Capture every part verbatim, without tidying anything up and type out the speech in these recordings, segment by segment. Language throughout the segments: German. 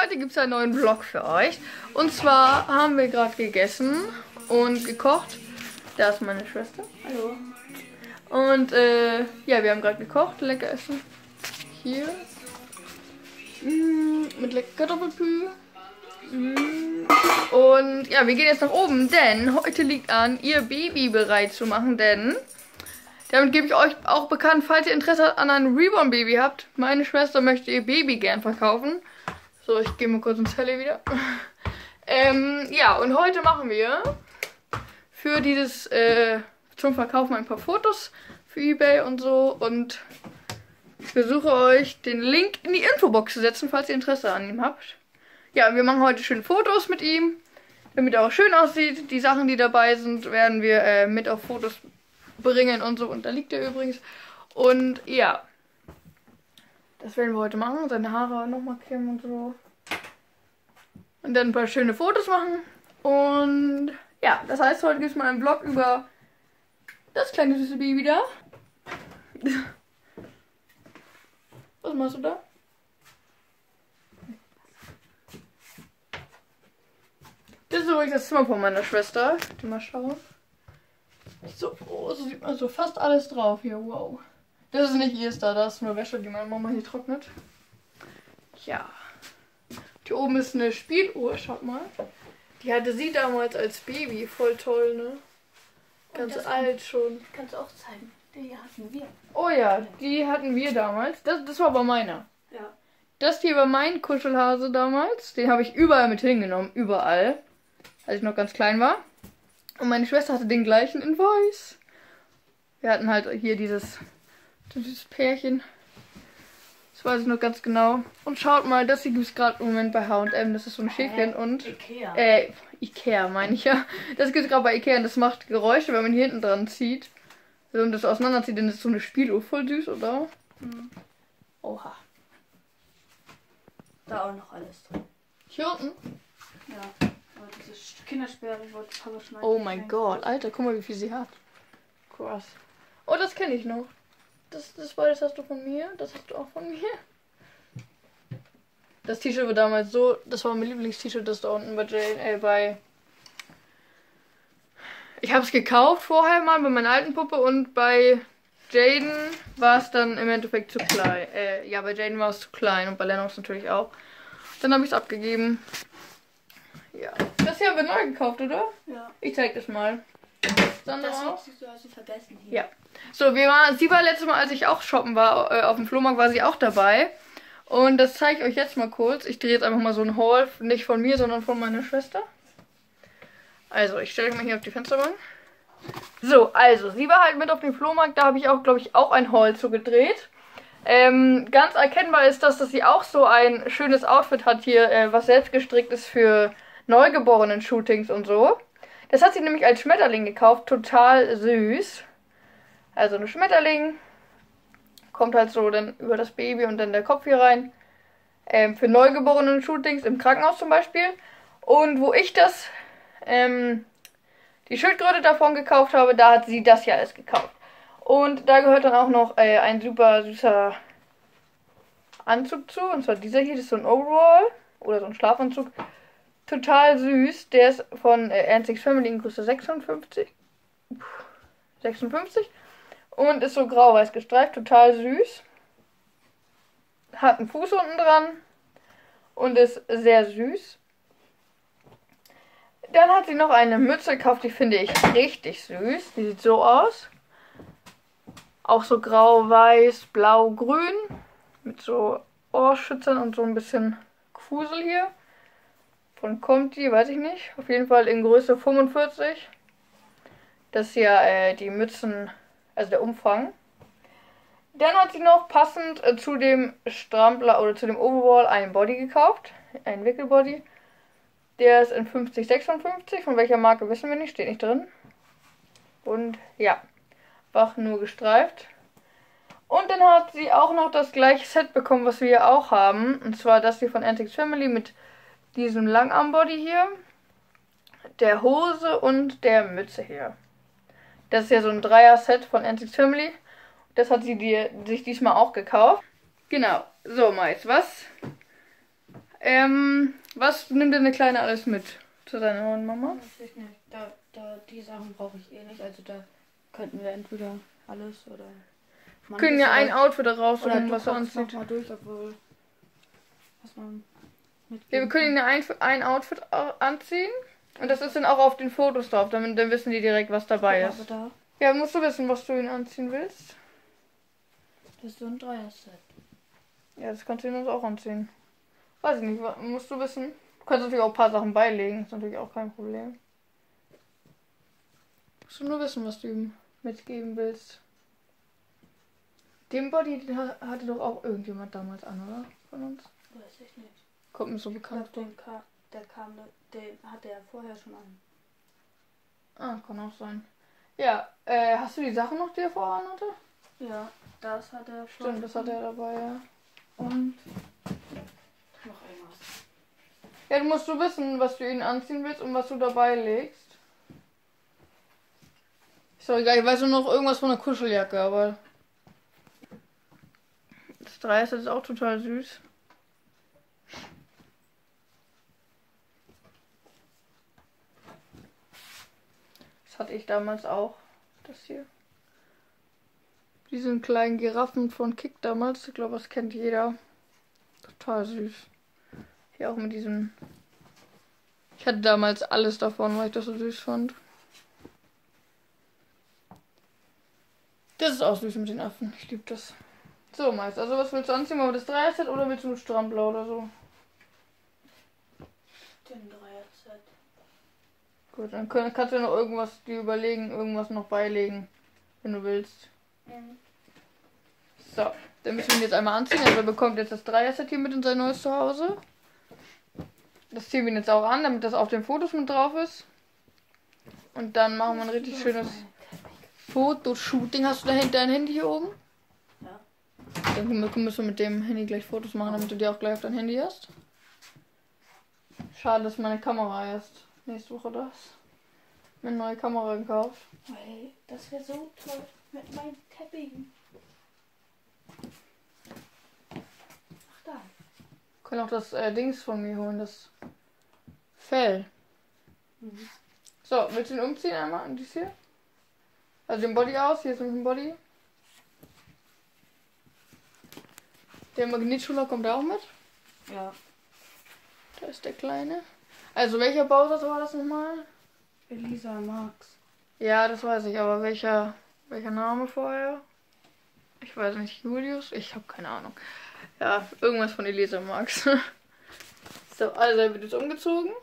heute gibt es einen neuen Vlog für euch. Und zwar haben wir gerade gegessen und gekocht. Da ist meine Schwester. Hallo. Und äh, ja, wir haben gerade gekocht, lecker essen. Hier. Mm, mit lecker Kartoffelpü. Mm. Und ja, wir gehen jetzt nach oben, denn heute liegt an, ihr Baby bereit zu machen, denn damit gebe ich euch auch bekannt, falls ihr Interesse an einem Reborn-Baby habt. Meine Schwester möchte ihr Baby gern verkaufen. So, ich gehe mal kurz ins Helle wieder. ähm, ja, und heute machen wir für dieses, äh, zum Verkaufen ein paar Fotos für eBay und so. Und ich versuche euch den Link in die Infobox zu setzen, falls ihr Interesse an ihm habt. Ja, wir machen heute schöne Fotos mit ihm, damit er auch schön aussieht. Die Sachen, die dabei sind, werden wir äh, mit auf Fotos bringen und so. Und da liegt er übrigens. Und ja, das werden wir heute machen. Seine Haare nochmal kämmen und so. Und dann ein paar schöne Fotos machen. Und ja, das heißt, heute gibt es mal einen Vlog über das kleine süße Baby da. Was machst du da? Das ist übrigens das Zimmer von meiner Schwester. Mal schauen. So, oh, so sieht man so fast alles drauf hier. Wow. Das ist nicht ihr da, das ist nur Wäsche, die meine Mama hier trocknet. Ja. Hier oben ist eine Spieluhr, schaut mal. Die hatte sie damals als Baby. Voll toll, ne? Ganz alt kann, schon. Kannst du auch zeigen. Die hatten wir. Oh ja, die hatten wir damals. Das, das war aber meiner. Ja. Das hier war mein Kuschelhase damals. Den habe ich überall mit hingenommen. Überall. Als ich noch ganz klein war. Und meine Schwester hatte den gleichen in weiß. Wir hatten halt hier dieses, dieses Pärchen. Das weiß ich noch ganz genau. Und schaut mal, das hier gibt es gerade im Moment bei H und M. Das ist so ein Schäfchen äh, und... Ikea. Äh, Ikea meine ich ja. Das gibt es gerade bei Ikea und das macht Geräusche, wenn man hier hinten dran zieht. Also, und das auseinanderzieht, dann ist so eine Spieluhr. Voll süß, oder? Mhm. Oha. Da auch noch alles drin. Hier unten? Ja. Aber diese Kindersperre, ich wollte Papa schneiden. Oh mein Gott, Alter, guck mal, wie viel sie hat. Krass. Oh, das kenne ich noch. Das, das beides hast du von mir, das hast du auch von mir. Das T-Shirt war damals so, das war mein Lieblings-T-Shirt, das da unten bei Jane, äh, bei... Ich habe es gekauft vorher mal bei meiner alten Puppe und bei Jaden war es dann im Endeffekt zu klein. Äh, ja, bei Jaden war es zu klein und bei Lennox natürlich auch. Dann habe ich es abgegeben. Ja. Das hier haben wir neu gekauft, oder? Ja. Ich zeig das mal. Sandra Das auch? hast du also vergessen hier. Ja. So, wir waren, sie war letztes Mal, als ich auch shoppen war, äh, auf dem Flohmarkt, war sie auch dabei. Und das zeige ich euch jetzt mal kurz. Ich drehe jetzt einfach mal so ein Haul, nicht von mir, sondern von meiner Schwester. Also, ich stelle euch mal hier auf die Fensterbank. So, also, sie war halt mit auf dem Flohmarkt. Da habe ich auch, glaube ich, auch ein Haul zu gedreht. Ähm, ganz erkennbar ist das, dass sie auch so ein schönes Outfit hat hier, äh, was selbst gestrickt ist für Neugeborenen-Shootings und so. Das hat sie nämlich als Schmetterling gekauft. Total süß. Also ein Schmetterling. Kommt halt so dann über das Baby und dann der Kopf hier rein. Ähm, für Neugeborenen-Shootings im Krankenhaus zum Beispiel. Und wo ich das, ähm, die Schildkröte davon gekauft habe, da hat sie das hier alles gekauft. Und da gehört dann auch noch äh, ein super süßer Anzug zu. Und zwar dieser hier, das ist so ein Overall. Oder so ein Schlafanzug. Total süß. Der ist von äh, Antics Family in Größe sechsundfünfzig. sechsundfünfzig. Und ist so grau-weiß gestreift. Total süß. Hat einen Fuß unten dran. Und ist sehr süß. Dann hat sie noch eine Mütze gekauft, die finde ich richtig süß. Die sieht so aus. Auch so grau, weiß, blau, grün. Mit so Ohrschützern und so ein bisschen Fusel hier. Von Conti, weiß ich nicht. Auf jeden Fall in Größe fünfundvierzig. Das ist ja äh, die Mützen, also der Umfang. Dann hat sie noch passend äh, zu dem Strampler oder zu dem Overall einen Body gekauft. Einen Wickelbody. Der ist in fünfzig sechsundfünfzig. Von welcher Marke wissen wir nicht, steht nicht drin. Und ja, wach nur gestreift. Und dann hat sie auch noch das gleiche Set bekommen, was wir hier auch haben. Und zwar das hier von Antics Family mit diesem Langarmbody hier, der Hose und der Mütze hier. Das ist ja so ein Dreier-Set von Antics Family. Das hat sie die, sich diesmal auch gekauft. Genau. So, Mais, was Ähm, was nimmt denn eine Kleine alles mit zu deiner neuen Mama? Weiß ich nicht. Da, da, die Sachen brauche ich eh nicht. Also da könnten wir entweder alles oder... Wir können ja ein Outfit da oder raussuchen, du was er guckst noch anzieht. mal durch, obwohl... Was man Ja, mitgeben wir können ihnen ein, ein Outfit au- anziehen. Und das ist dann auch auf den Fotos drauf. Dann, dann wissen die direkt, was dabei kann. ist. Aber da, Ja, musst du wissen, was du ihnen anziehen willst. das ist so ein Dreier-Set. Ja, das kannst du ihnen auch anziehen. Weiß ich nicht, wa- musst du wissen. Du kannst natürlich auch ein paar Sachen beilegen. Ist natürlich auch kein Problem. Musst du nur wissen, was du ihm mitgeben willst. Den Body, den ha- hatte doch auch irgendjemand damals an, oder? Von uns. Weiß ich nicht. Kommt mir so Ich bekannt glaube, vor. den ka der kam, den hatte er vorher schon an. Ah, kann auch sein. Ja, äh, hast du die Sachen noch, die er vorher hatte? Ja, das hat er schon. Stimmt, das hat er dabei, ja. Und noch irgendwas. Ja, du musst du wissen, was du ihnen anziehen willst und was du dabei legst. Ist doch egal, ich weiß nur noch irgendwas von der Kuscheljacke, aber... Das Dreißig ist auch total süß. Das hatte ich damals auch. Das hier. Diesen kleinen Giraffen von Kick damals. Ich glaube, das kennt jeder. Total süß. Hier auch mit diesem... Ich hatte damals alles davon, weil ich das so süß fand. Das ist auch süß mit den Affen. Ich liebe das. So, meist. Also, was willst du anziehen? Wollen wir das Dreier-Set oder willst du einen Strampler oder so? Den Dreier-Set. Gut, dann können, kannst du noch irgendwas dir überlegen, irgendwas noch beilegen, wenn du willst. Mhm. So, dann müssen wir ihn jetzt einmal anziehen. Also, er bekommt jetzt das Dreier-Set hier mit in sein neues Zuhause. Das ziehen wir ihn jetzt auch an, damit das auf den Fotos mit drauf ist. Und dann machen wir ein richtig schönes Fotoshooting. Hast du da hinten dein Handy hier oben? Ja. Dann müssen wir mit dem Handy gleich Fotos machen, damit du die auch gleich auf dein Handy hast. Schade, dass meine Kamera erst nächste Woche da ist. Mir eine neue Kamera gekauft. Weil das wäre so toll mit meinem Teppichen. Ach da. Wir können auch das äh, Dings von mir holen, das Fell. Mhm. So, willst du ihn umziehen einmal in dies hier? Also den Body aus, hier ist nämlich ein Body. Der Magnetschuler kommt da auch mit. Ja. Da ist der Kleine. Also welcher Bausatz war das nochmal? Elisa Marx. Ja, das weiß ich, aber welcher welcher Name vorher? Ich weiß nicht, Julius? Ich habe keine Ahnung. Ja, irgendwas von Elisa Marx. So, also er wird jetzt umgezogen.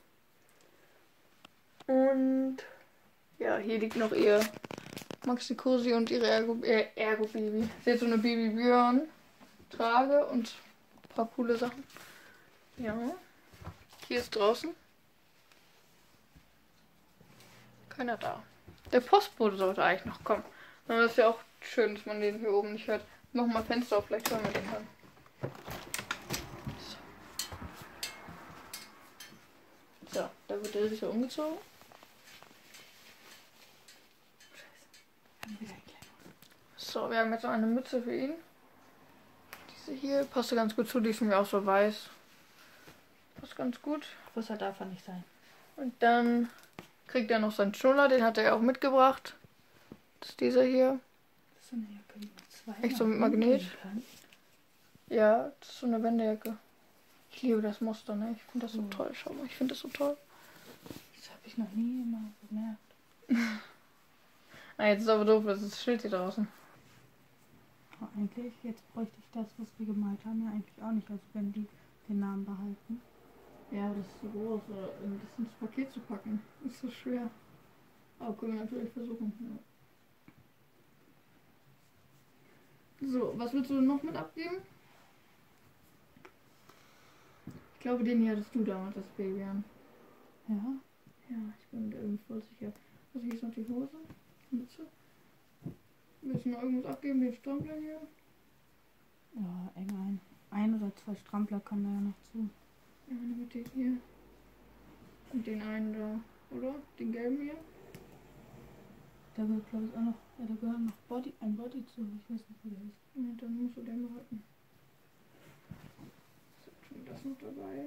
Und ja, hier liegt noch ihr Maxi Cosi und ihre Ergo, äh, Ergo Baby. Sie hat so eine Baby Björn Trage und ein paar coole Sachen. Ja. Hier ist draußen keiner da. Der Postbote sollte eigentlich noch kommen. Aber das ist ja auch schön, dass man den hier oben nicht hört. Mach mal Fenster auf, vielleicht hören wir den dann. So, so da wird er sicher umgezogen. So, wir haben jetzt noch eine Mütze für ihn. Diese hier passt ganz gut zu, die ist mir auch so weiß. Passt ganz gut. Größer darf er nicht sein. Und dann kriegt er noch seinen Schnuller, den hat er auch mitgebracht. Das ist dieser hier. Das ist so eine Jacke, die man zwei Echt so mit Magnet? kann. Ja, das ist so eine Wendejacke. Ich liebe das Muster, ne? Ich finde das so Mhm. toll. Schau mal, ich finde das so toll. Das habe ich noch nie mal bemerkt. Ah, jetzt ist aber doof, das ist das Schild hier draußen. Aber eigentlich, jetzt bräuchte ich das, was wir gemalt haben, ja eigentlich auch nicht. Also wenn die den Namen behalten. Ja, das ist so groß, um das ins Paket zu packen. Ist so schwer. Aber können wir natürlich versuchen. Ja. So, was willst du noch mit abgeben? Ich glaube, den hier hattest du damals, das Baby an. Ja. Ja, ich bin mir irgendwie voll sicher. Also hier ist noch die Hose. Mütze. Willst du noch irgendwas abgeben, den Strampler hier? Ja, eng ein. Ein oder zwei Strampler kann da ja noch zu. Ja, dann mit den hier. Und den einen da, oder? Den gelben hier. Da gehört glaube ich auch noch, ja, da gehört noch Body, ein Body zu. Ich weiß nicht, wo der ist. Ja, dann musst du den behalten. So, schon das noch dabei.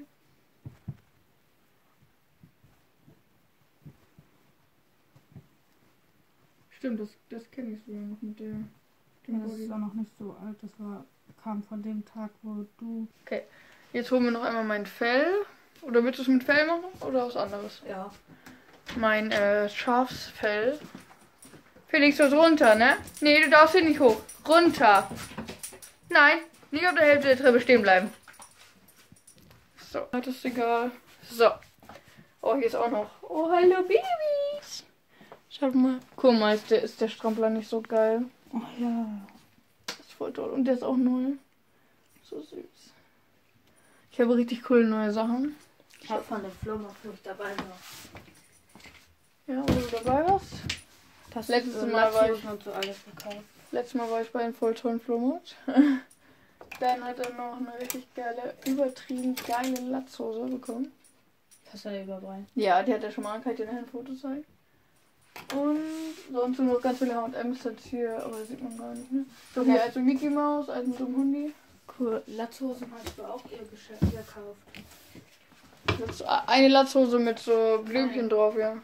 stimmt, das, das kenne ich sogar noch mit der. Ja, das ist auch noch nicht so alt. Das war, kam von dem Tag, wo du... Okay, jetzt holen wir noch einmal mein Fell. Oder willst du es mit Fell machen oder was anderes? Ja. Mein äh, Schafsfell. Felix, du runter, ne? Nee, du darfst hier nicht hoch. Runter. Nein, nicht auf der Hälfte der Treppe stehen bleiben. So, das ist egal. So. Oh, hier ist auch noch. Oh, hallo Babys. Schaut mal. Guck mal, ist der, ist der Strampler nicht so geil. Oh ja. Das ist voll toll. Und der ist auch neu. So süß. Ich habe richtig coole neue Sachen. Ich habe von dem Flohmarkt, wo ich dabei war. Ja, wo du dabei warst. Das Letztes so Mal war ich, und so alles gekauft. letztes Mal war ich bei einem voll tollen Flohmarkt. Dann hat er noch eine richtig geile, übertrieben geile Latzhose bekommen. Hast du ja überbringen. Ja, die hat er schon mal angehalten, dir nachher ein Foto zeigen. Und sonst sind noch ganz viele H und M's jetzt hier, aber das sieht man gar nicht, ne? So hier, also Mickey Mouse, also mit so einem Hundi. Cool. Latzhosen hast du auch ihr Geschäft gekauft. Das ist eine Latzhose mit so Blümchen drauf, ja.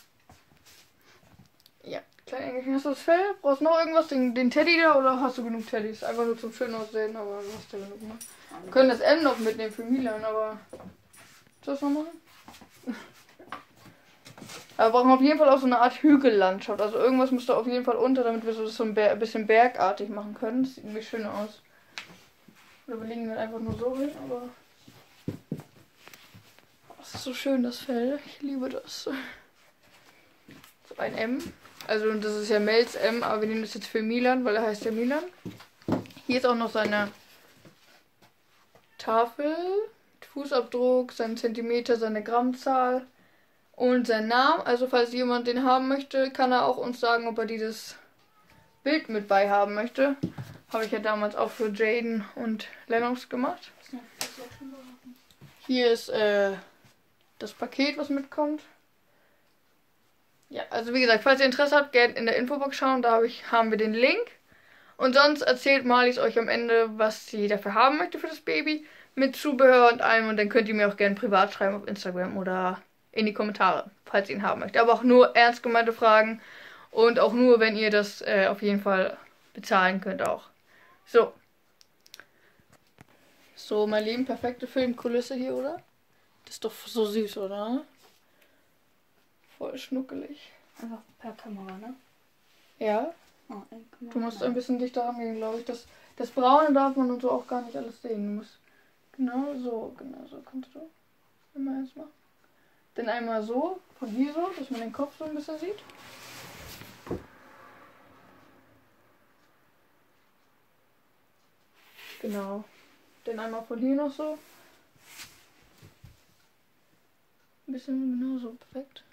Ja, klein Engelchen. Hast du das Fell? Brauchst du noch irgendwas? Den, den Teddy da oder hast du genug Teddys? Einfach nur zum schön aussehen, aber du hast ja genug, ne? Wir können das M noch mitnehmen für Milan, aber... Soll ich das noch machen? Aber wir brauchen auf jeden Fall auch so eine Art Hügellandschaft. Also irgendwas müsste auf jeden Fall unter, damit wir so das so ein Ber- bisschen bergartig machen können. Das sieht irgendwie schön aus. Oder wir legen dann einfach nur so hin, aber... Das ist so schön, das Fell. Ich liebe das. So ein M. Also das ist ja Mels M, aber wir nehmen das jetzt für Milan, weil er heißt ja Milan. Hier ist auch noch seine Tafel, Fußabdruck, sein Zentimeter, seine Grammzahl und sein Name. Also falls jemand den haben möchte, kann er auch uns sagen, ob er dieses Bild mit bei haben möchte. Habe ich ja damals auch für Jaden und Lennox gemacht. Hier ist äh, das Paket, was mitkommt. Ja, also wie gesagt, falls ihr Interesse habt, gerne in der Infobox schauen, da hab ich, haben wir den Link. Und sonst erzählt Marlies euch am Ende, was sie dafür haben möchte für das Baby, mit Zubehör und allem. Und dann könnt ihr mir auch gerne privat schreiben auf Instagram oder in die Kommentare, falls ihr ihn haben möchtet. Aber auch nur ernst gemeinte Fragen und auch nur, wenn ihr das äh, auf jeden Fall bezahlen könnt auch. So. So, mein Lieben, perfekte Filmkulisse hier, oder? Das ist doch so süß, oder? Voll schnuckelig. Einfach per Kamera, ne? Ja. Oh, Du musst ein bisschen dichter rangehen, glaube ich. Das, das Braune darf man und so auch gar nicht alles sehen. Du musst genau so, genau so kannst du immer eins machen. Dann einmal so, von hier so, dass man den Kopf so ein bisschen sieht. Genau. Dann einmal von hier noch so. Ein bisschen genau so, perfekt.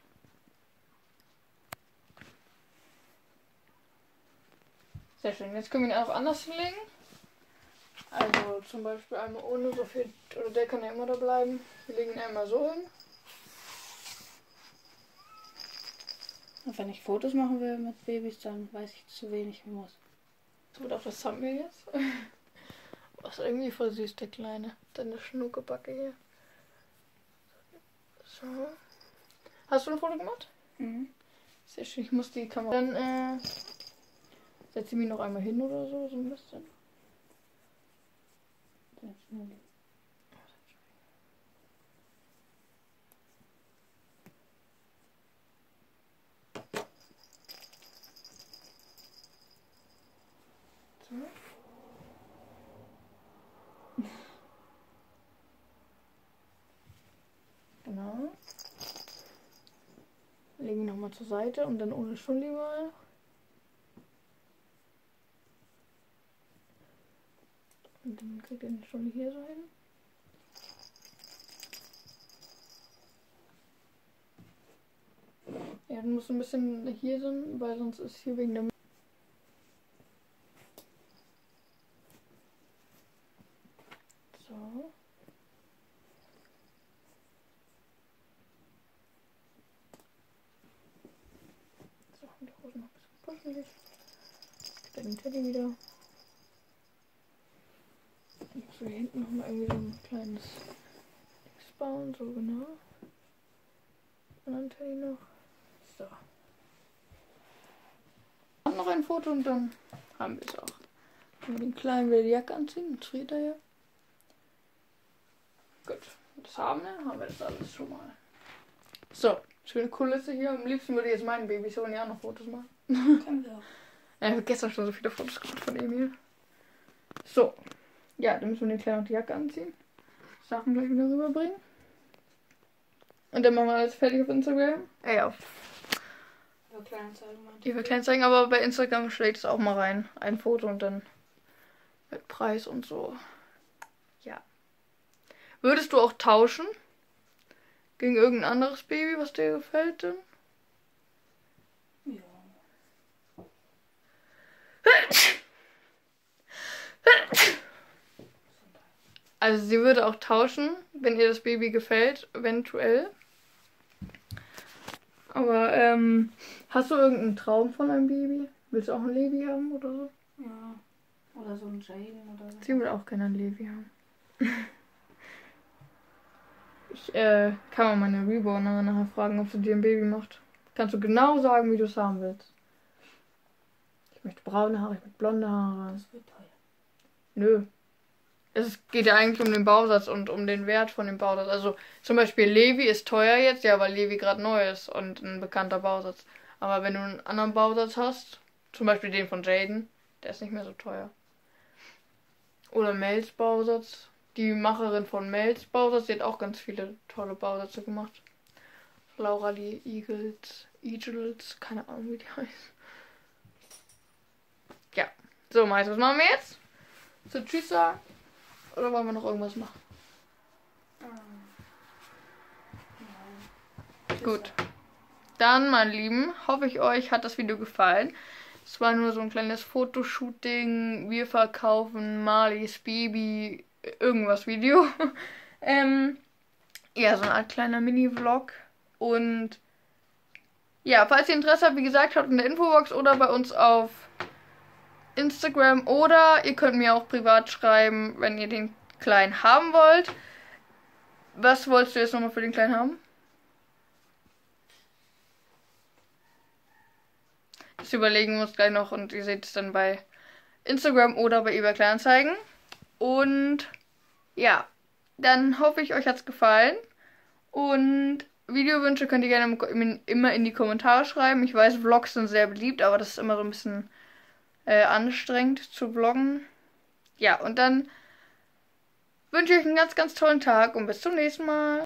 Sehr schön. Jetzt können wir ihn auch anders hinlegen. Also zum Beispiel einmal ohne so viel, oder der kann ja immer da bleiben. Wir legen ihn einmal so hin. Und wenn ich Fotos machen will mit Babys, dann weiß ich zu wenig, wie muss. Das wird auch das Thumbnail jetzt. Was irgendwie voll süß, der Kleine. Deine Schnuckebacke hier. So. Hast du ein Foto gemacht? Mhm. Sehr schön, ich muss die Kamera. Dann äh, setze ich mich noch einmal hin oder so, so ein bisschen. So. Genau. Legen wir nochmal zur Seite und dann ohne Schulli mal. Und dann kriegt ihr den Schulli hier so hin. Ja, dann musst du ein bisschen hier sind, weil sonst ist hier wegen der... So. So, und die Hose noch ein bisschen kuschelig. Dann den Teddy wieder. Dann musst du hier hinten noch mal irgendwie so ein kleines Dings bauen, so genau. Und dann Teddy noch. So. noch ein Foto und dann haben wir es auch. Wenn wir den Kleinen wieder die Jacke anziehen, dann friert er ja. Gut, das haben wir, haben wir das alles schon mal. So, schöne Kulisse hier. Am liebsten würde ich jetzt meinen Babys holen, ja noch Fotos machen. Können wir auch. Ja, ich habe gestern schon so viele Fotos gemacht von Emil. So, ja, dann müssen wir den Kleinen noch die Jacke anziehen. Sachen gleich wieder rüberbringen. Und dann machen wir alles fertig auf Instagram. Ey, auf Über Kleinanzeigen meinte Über Kleinanzeigen, aber bei Instagram schlägt es auch mal rein. Ein Foto und dann mit Preis und so. Ja. Würdest du auch tauschen? Gegen irgendein anderes Baby, was dir gefällt denn? Ja. Also sie würde auch tauschen, wenn ihr das Baby gefällt, eventuell. Aber ähm, hast du irgendeinen Traum von einem Baby? Willst du auch ein Levi haben oder so? Ja. Oder so ein Jaden oder so. Sie will auch gerne ein Levi haben. Ich äh, kann mal meine Reborner nachher fragen, ob sie dir ein Baby macht. Kannst du genau sagen, wie du es haben willst. Ich möchte braune Haare, ich möchte blonde Haare. Das wird teuer. Nö. Es geht ja eigentlich um den Bausatz und um den Wert von dem Bausatz. Also zum Beispiel Levi ist teuer jetzt, ja, weil Levi gerade neu ist und ein bekannter Bausatz. Aber wenn du einen anderen Bausatz hast, zum Beispiel den von Jaden, der ist nicht mehr so teuer. Oder Mels Bausatz. Die Macherin von Mels Bausatz, die hat auch ganz viele tolle Bausätze gemacht. Laura die Eagles, Eagles, keine Ahnung wie die heißt. Ja, so meistens, was machen wir jetzt? So tschüss sagen? Oder wollen wir noch irgendwas machen? Ja. Gut. Dann, meine Lieben, hoffe ich, euch hat das Video gefallen. Es war nur so ein kleines Fotoshooting. Wir verkaufen Marlies Baby irgendwas Video. ähm, ja, so eine Art kleiner Mini-Vlog. Und ja, falls ihr Interesse habt, wie gesagt, schaut in der Infobox oder bei uns auf Instagram. Oder ihr könnt mir auch privat schreiben, wenn ihr den Kleinen haben wollt. Was wolltest du jetzt nochmal für den Kleinen haben? Das überlegen wir uns gleich noch und ihr seht es dann bei Instagram oder bei eBay Kleinanzeigen. Und ja, dann hoffe ich, euch hat es gefallen. Und Videowünsche könnt ihr gerne immer in die Kommentare schreiben. Ich weiß, Vlogs sind sehr beliebt, aber das ist immer so ein bisschen äh, anstrengend zu vloggen. Ja, und dann wünsche ich euch einen ganz, ganz tollen Tag und bis zum nächsten Mal.